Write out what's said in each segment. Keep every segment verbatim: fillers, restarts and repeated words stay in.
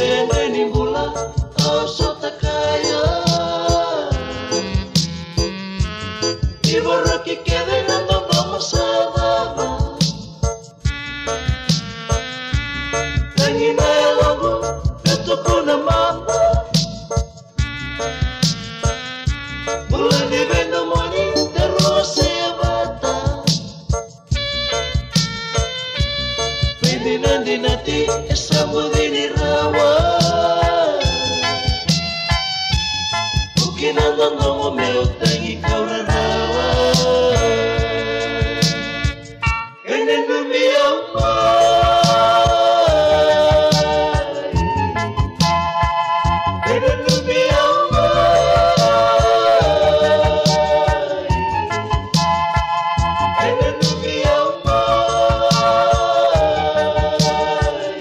Bene bula au sota kaya Ibara que quede nando vamos a dava Tangina elogo Beto kuna mama Bulan di bendo moni Terus saya bata Pindi nandi nati Esamu dini rawa Bukin andang ngomo meu tangi kau rawa Kenen dumi amai Kenen dumi amai Kenen dumi amai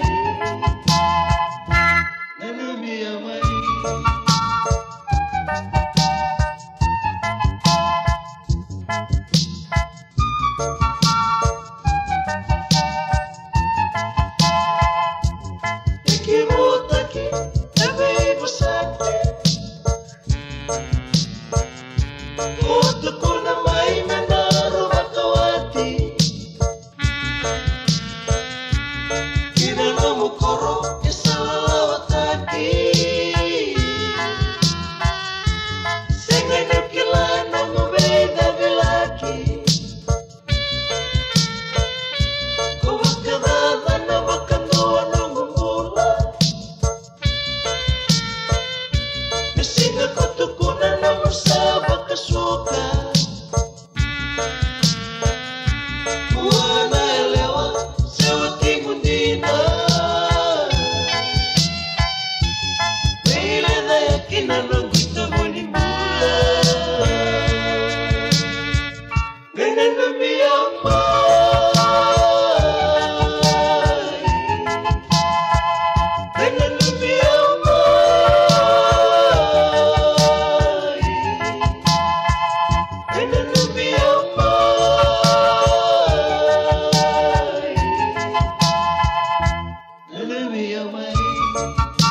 Nalumi amai Ikimutaki Ebe ibu sakti Kutuku namai menaru makawati Kina namu koro Isalawataki Sengai kilana mubeda bilaki Kumakadada na bakandoa nungumbula Mesinga kutukuna na musaba kasuka Kuana elewa sewa timundina Pile da yakina nunguita munimula Gana numi amai Gana numi amai Gana numi amai Nalumi amai